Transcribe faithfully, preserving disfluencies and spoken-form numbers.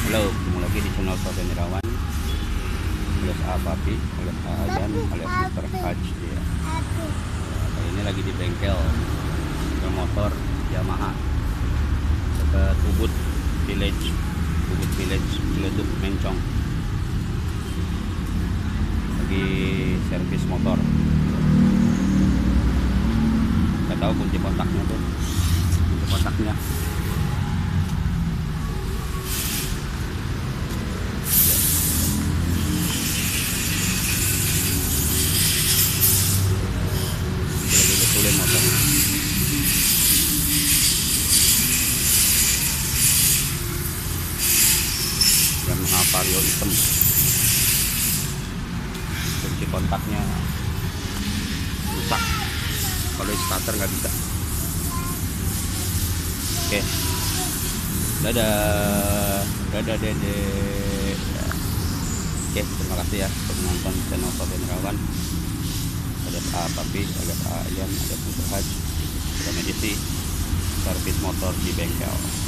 Halo, ketemu lagi di channel Sofyan Irawan alias A Papi, alias A Ayan, alias Mister Haj ya. Kali ini lagi di bengkel bengkel motor Yamaha dekat Ubud Village Ubud Village Ciledug Mencong. Lagi servis motor. Gak tahu kunci kontaknya tuh kunci kontaknya betulin motornya. Yamaha Vario hitam, kunci kontaknya rusak, kalau starter nggak bisa. Oke, dadah dadah dede ya. Oke, terima kasih ya untuk menonton channel Sofyan Irawan alias A Papi, alias A Ayan, alias Mister Haj, sudah medisi servis motor di bengkel.